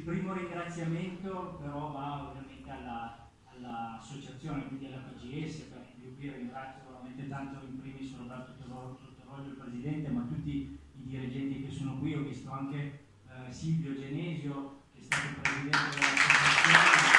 primo ringraziamento però va ovviamente all'associazione, quindi alla PGS, perché io qui ringrazio veramente tanto in primis Roberto Torroglio, il presidente, ma tutti i dirigenti che sono qui. Ho visto anche Silvio Genesio, che è stato il presidente dell'associazione.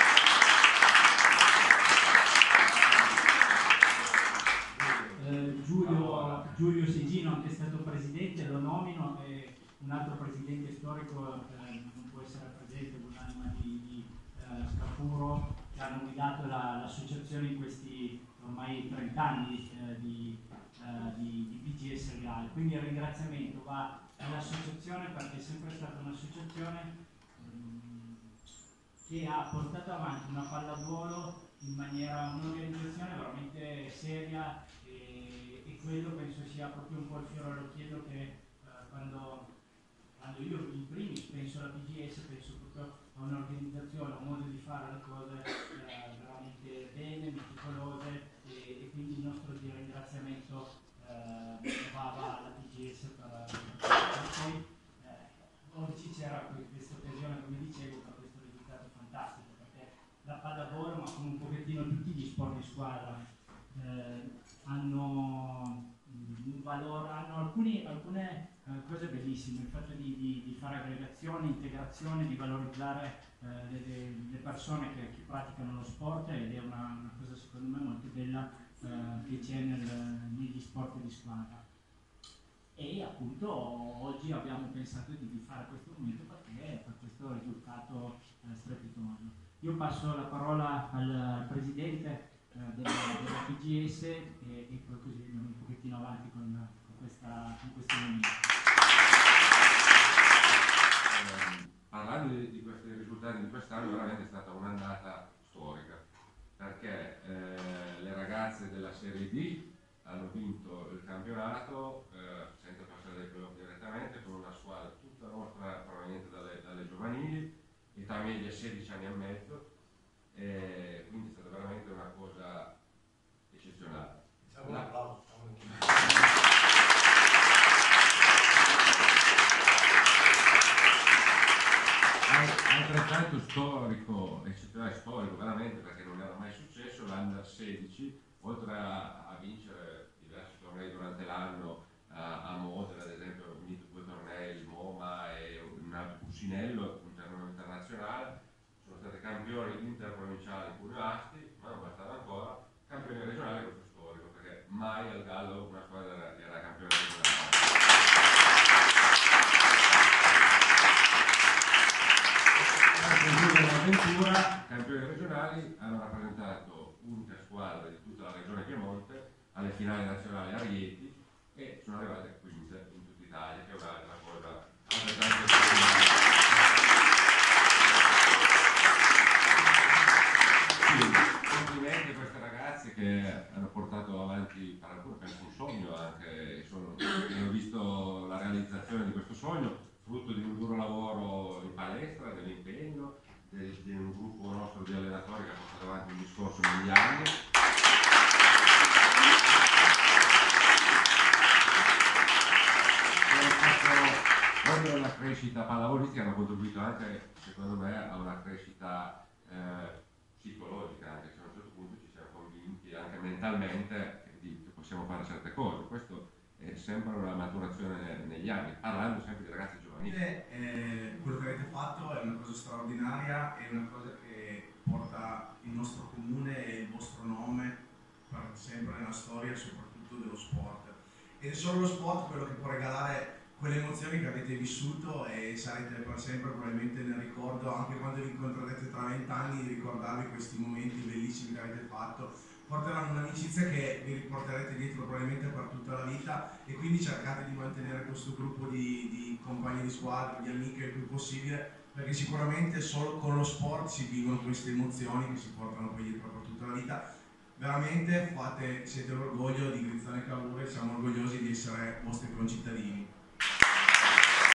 Giulio Segino, anche stato presidente, lo nomino, e un altro presidente storico non può essere presente, l'anima di Scapuro, che hanno guidato l'associazione in questi ormai 30 anni di PGS Reale. Quindi il ringraziamento va all'associazione, perché è sempre stata un'associazione che ha portato avanti una pallavolo in maniera, un'organizzazione veramente seria, e quello penso sia proprio un po' il fiore all'occhiello che quando io in primis penso alla PGS, penso proprio a un'organizzazione, a un modo di fare le cose veramente bene, meticolose, e quindi il nostro ringraziamento va alla PGS poi oggi c'era questa occasione, come dicevo, per questo risultato fantastico, perché la pallavolo, ma come un pochettino tutti gli sport di squadra, hanno un valore, hanno alcune cose bellissime, il fatto di fare aggregazione, integrazione, di valorizzare le persone che praticano lo sport, ed è una cosa secondo me molto bella che c'è negli sport di squadra. E appunto oggi abbiamo pensato di fare questo momento perché per questo risultato strepitoso. Io passo la parola al presidente della PGS e poi così andiamo un pochettino avanti con questo momento. Parlando di questi risultati di quest'anno, veramente è stata un'annata storica, perché le ragazze della Serie D hanno vinto il campionato senza passare dai playoff direttamente, con una squadra tutta nostra proveniente dalle giovanili, età media 16 anni e mezzo, e quindi è stata veramente una cosa eccezionale. Diciamo un applauso. Altrettanto storico, eccezionale storico veramente, perché non era mai successo, l'Under 16, oltre a vincere diversi tornei durante l'anno a Modena, ad esempio, ha vinto 2 tornei, il MoMA e un altro Cuscinello, un torneo internazionale, sono state campioni interprovinciali pure Asti, ma non bastava ancora, campioni regionali. Questo storico, perché mai al Gallo una squadra era campione regionale. L'avventura, campioni regionali, hanno rappresentato unica squadra di tutta la regione Piemonte alle finali nazionali a Rieti e sono arrivate quinte in tutta Italia, che è un'altra cosa altrettanto complimenti a queste ragazze che hanno portato avanti, per alcune penso un sogno anche, hanno visto la realizzazione di questo sogno, frutto di un duro lavoro in palestra, dell'impegno, di un gruppo nostro di allenatori che ha portato avanti un discorso negli anni. Proprio la crescita pallavolistica hanno contribuito anche, secondo me, a una crescita psicologica, anche se a un certo punto ci siamo convinti anche mentalmente che possiamo fare certe cose. Questo è sempre una maturazione negli anni, parlando sempre di ragazzi giovani. Quello che avete fatto è una cosa straordinaria, è una cosa che porta il nostro comune e il vostro nome per sempre nella storia, soprattutto dello sport. Ed è solo lo sport quello che può regalare quelle emozioni che avete vissuto, e sarete per sempre probabilmente nel ricordo, anche quando vi incontrerete tra 20 anni, di ricordarvi questi momenti bellissimi che avete fatto. Porteranno un'amicizia che vi riporterete dietro probabilmente per tutta la vita, e quindi cercate di mantenere questo gruppo di compagni di squadra, di amiche il più possibile, perché sicuramente solo con lo sport si vivono queste emozioni che si portano poi dietro per tutta la vita. Veramente siete l'orgoglio di Grizzane Cavour e siamo orgogliosi di essere vostri concittadini.